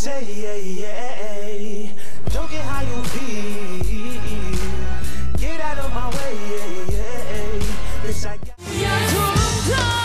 say, don't get how you feel. Get out of my way, bitch, I got